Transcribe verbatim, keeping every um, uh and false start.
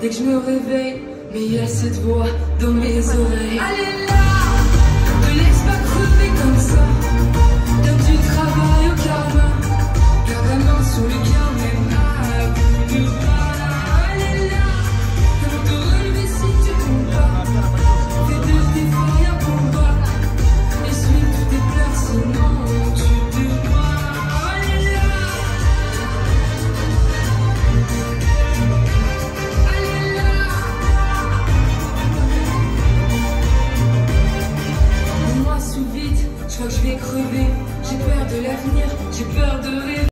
dès que je me réveille, mais il y a cette voix dans mes oreilles. Elle est là.